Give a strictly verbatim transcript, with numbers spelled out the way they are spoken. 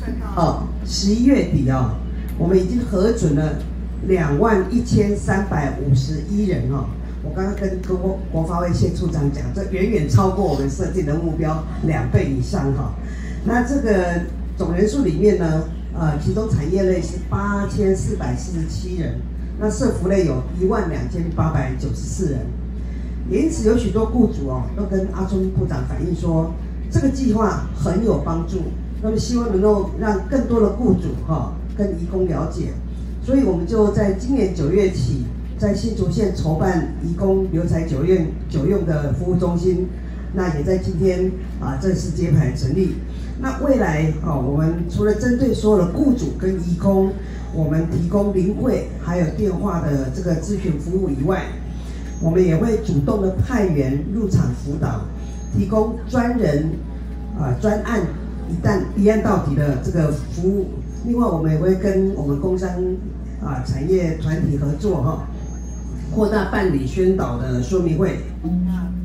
哦，十一月底哦，我们已经核准了两万一千三百五十一人哦。我刚刚跟国国发会谢处长讲，这远远超过我们设定的目标两倍以上哈、哦。那这个总人数里面呢，呃，其中产业类是八千四百四十七人，那社福类有一万两千八百九十四人。也因此有许多雇主哦，都跟阿中部长反映说，这个计划很有帮助。那么希望能够让更多的雇主哈、哦、跟移工了解，所以我们就在今年九月起，在新竹县筹办移工留才久用久用的服务中心，那也在今天啊正式揭牌成立。那未来啊，我们除了针对所有的雇主跟移工，我们提供临柜还有电话的这个咨询服务以外，我们也会主动的派员入场辅导，提供专人啊专案一旦一案到底的这个服务。另外，我们也会跟我们工商啊产业团体合作哈，扩大办理宣导的说明会。